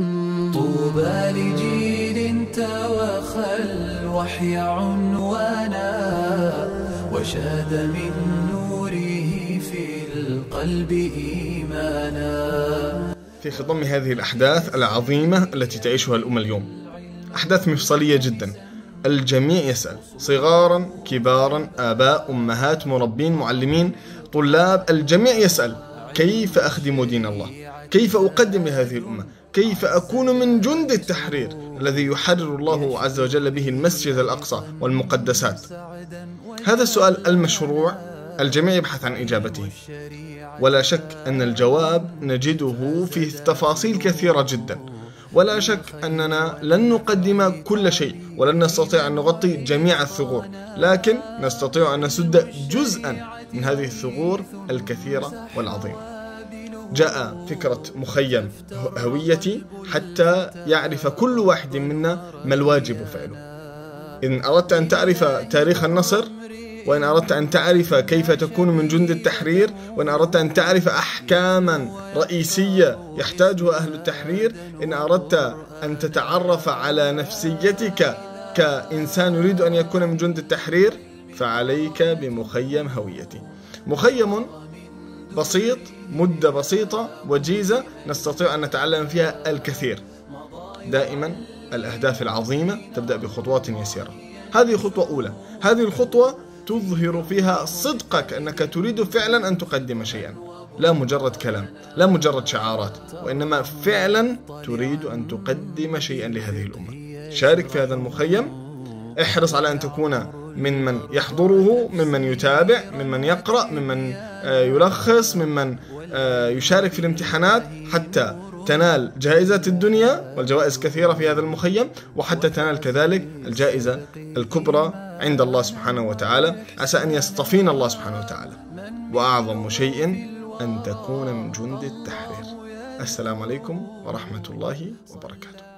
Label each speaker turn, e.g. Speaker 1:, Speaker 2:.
Speaker 1: طوبى لجيل توخى الوحي عنوانا وشاد من نوره في القلب إيمانا.
Speaker 2: في خضم هذه الأحداث العظيمة التي تعيشها الأمة اليوم، أحداث مفصلية جدا، الجميع يسأل، صغارا كبارا، آباء أمهات مربين معلمين طلاب، الجميع يسأل: كيف أخدم دين الله؟ كيف أقدم لهذه الأمة؟ كيف أكون من جند التحرير الذي يحرر الله عز وجل به المسجد الأقصى والمقدسات؟ هذا السؤال المشروع الجميع يبحث عن إجابته، ولا شك أن الجواب نجده في تفاصيل كثيرة جدا، ولا شك أننا لن نقدم كل شيء ولن نستطيع أن نغطي جميع الثغور، لكن نستطيع أن نسد جزءا من هذه الثغور الكثيرة والعظيمة. جاء فكرة مخيم هويتي حتى يعرف كل واحد منا ما الواجب فعله. إن أردت أن تعرف تاريخ النصر، وإن أردت أن تعرف كيف تكون من جند التحرير، وإن أردت أن تعرف أحكاما رئيسية يحتاجها أهل التحرير، إن أردت أن تتعرف على نفسيتك كإنسان يريد أن يكون من جند التحرير، فعليك بمخيم هويتي. مخيم بسيط، مدة بسيطة وجيزة نستطيع أن نتعلم فيها الكثير. دائما الأهداف العظيمة تبدأ بخطوات يسيرة. هذه خطوة أولى، هذه الخطوة تظهر فيها صدقك أنك تريد فعلا أن تقدم شيئا، لا مجرد كلام، لا مجرد شعارات، وإنما فعلا تريد أن تقدم شيئا لهذه الأمة. شارك في هذا المخيم، احرص على أن تكون ممن يحضره، ممن يتابع، ممن يقرأ، ممن يلخص، ممن يشارك في الامتحانات، حتى تنال جائزة الدنيا، والجوائز كثيرة في هذا المخيم، وحتى تنال كذلك الجائزة الكبرى عند الله سبحانه وتعالى، عسى أن يصطفينا الله سبحانه وتعالى. وأعظم شيء أن تكون من جند التحرير. السلام عليكم ورحمة الله وبركاته.